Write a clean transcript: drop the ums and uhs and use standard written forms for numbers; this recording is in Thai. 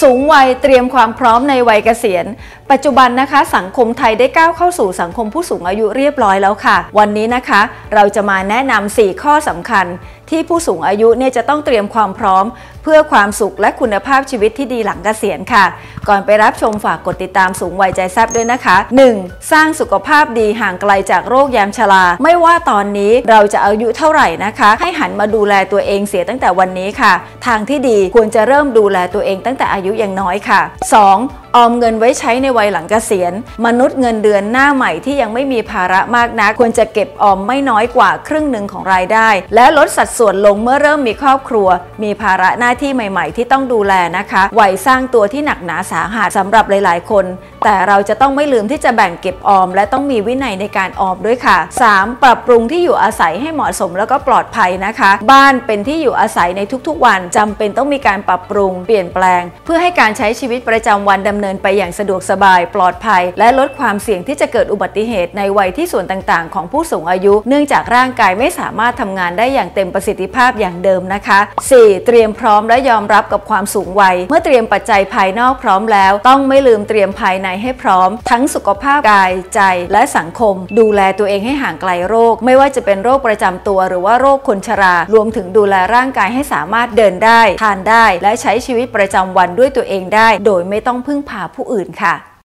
สูงวัยเตรียมความพร้อมในวัยเกษียณปัจจุบันนะคะสังคมไทยได้ก้าวเข้าสู่สังคมผู้สูงอายุเรียบร้อยแล้วค่ะวันนี้นะคะเราจะมาแนะนำ4ข้อสำคัญที่ผู้สูงอายุเนี่ยจะต้องเตรียมความพร้อมเพื่อความสุขและคุณภาพชีวิตที่ดีหลังเกษียณค่ะก่อนไปรับชมฝากกดติดตามสูงวัยใจแซ่บด้วยนะคะ 1. สร้างสุขภาพดีห่างไกลจากโรคยามชราไม่ว่าตอนนี้เราจะอายุเท่าไหร่นะคะให้หันมาดูแลตัวเองเสียตั้งแต่วันนี้ค่ะทางที่ดีควรจะเริ่มดูแลตัวเองตั้งแต่อายุยังน้อยค่ะ 2. ออมเงินไว้ใช้ในวัยหลังเกษียณมนุษย์เงินเดือนหน้าใหม่ที่ยังไม่มีภาระมากนักควรจะเก็บออมไม่น้อยกว่าครึ่งหนึ่งของรายได้และลดสัดส่วนลงเมื่อเริ่มมีครอบครัวมีภาระหน้าที่ใหม่ๆที่ต้องดูแลนะคะวัยสร้างตัวที่หนักหนาสาหัสสำหรับหลายๆคนแต่เราจะต้องไม่ลืมที่จะแบ่งเก็บออมและต้องมีวินัยในการออมด้วยค่ะ 3. ปรับปรุงที่อยู่อาศัยให้เหมาะสมแล้วก็ปลอดภัยนะคะบ้านเป็นที่อยู่อาศัยในทุกๆวันจำเป็นต้องมีการปรับปรุงเปลี่ยนแปลงเพื่อให้การใช้ชีวิตประจำวันดำเนินไปอย่างสะดวกสบายปลอดภัยและลดความเสี่ยงที่จะเกิดอุบัติเหตุในวัยที่ส่วนต่างๆของผู้สูงอายุเนื่องจากร่างกายไม่สามารถทำงานได้อย่างเต็มประสิทธิภาพอย่างเดิมนะคะ 4. เตรียมพร้อมและยอมรับกับความสูงวัยเมื่อเตรียมปัจจัยภายนอกพร้อมแล้วต้องไม่ลืมเตรียมภายในให้พร้อมทั้งสุขภาพกายใจและสังคมดูแลตัวเองให้ห่างไกลโรคไม่ว่าจะเป็นโรคประจำตัวหรือว่าโรคคนชรารวมถึงดูแลร่างกายให้สามารถเดินได้ทานได้และใช้ชีวิตประจำวันด้วยตัวเองได้โดยไม่ต้องพึ่งพาผู้อื่นค่ะ